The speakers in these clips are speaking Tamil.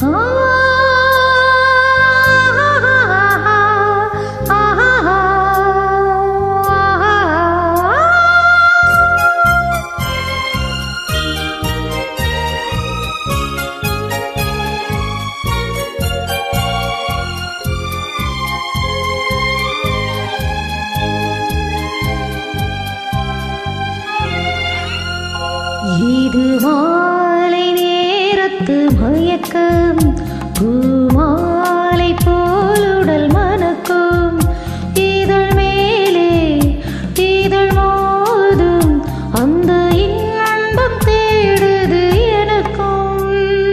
இது மாலை நேரத்து மயக்கம் பூமாலை போலுடல் மணக்கும் இதழ் மேலே இதழ் மோதும் அந்த இன்பம் தேடுது எனக்கும்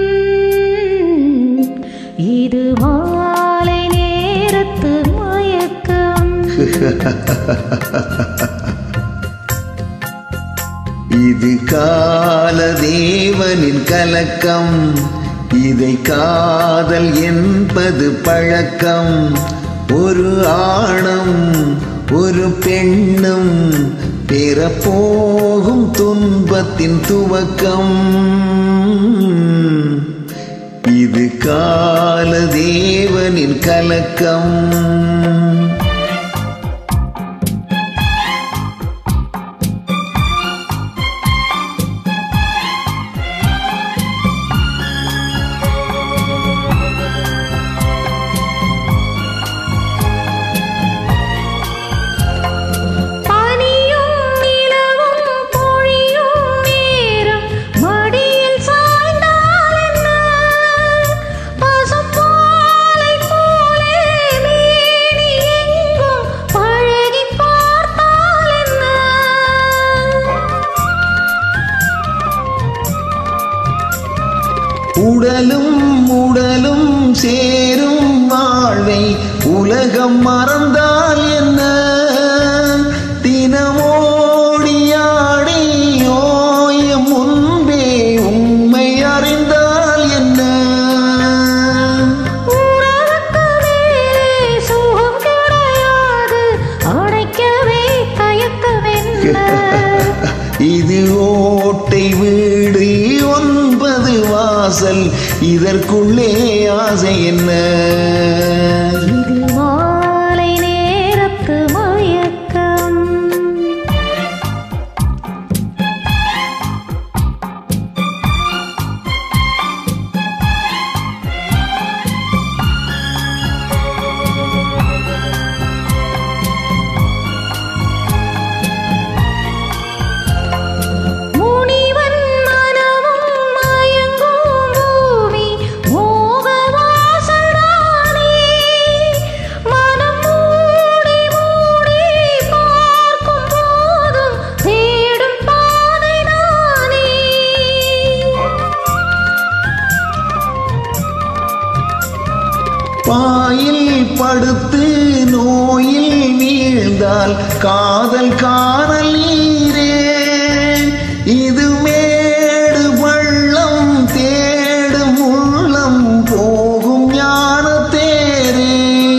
இது மாலை நேரத்து மயக்கம் இது காலதேவனின் கலக்கம் இதை காதல் என்பது பழக்கம் ஒரு ஆணும் ஒரு பெண்ணும் பெறப்போகும் துன்பத்தின் துவக்கம் இது காலதேவனின் கலக்கம் உடலும் உடலும் சேரும் வாழ்வை உலகம் மறந்தால் என்ன தினமோடியாடி ஓய முன்பே உண்மை அறிந்தால் என்ன சுகம் கிடையாது அடைக்கவே தயக்கமென்ன இது ஓட்டை வீடு 9 வாசல் இதற்குள்ளே ஆசை என்ன இது மாலை நேரத்து மயக்கம் பாயில் படுத்து நோயில் வீழ்ந்தால் காதல் காணல் நீரே இது மேடு பள்ளம் தேடும் உள்ளம் போகும் ஞான தேரே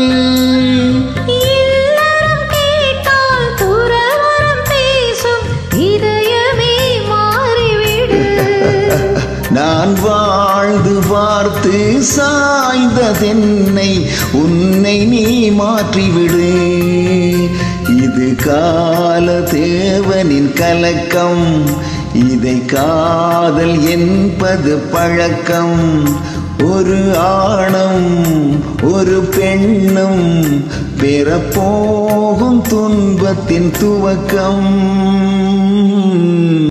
இல்லறம் கேட்டால் துறவறம் பேசும் இதயமே மாறிவிடு நான் வாழ்ந்து பார்த்து சாய்ந்ததென்னை உன்னை நீ மாற்றிவிடு இது காலதேவனின் கலக்கம் இதை காதல் என்பது பழக்கம் ஒரு ஆணும் ஒரு பெண்ணும் பெறப்போகும் துன்பத்தின் துவக்கம்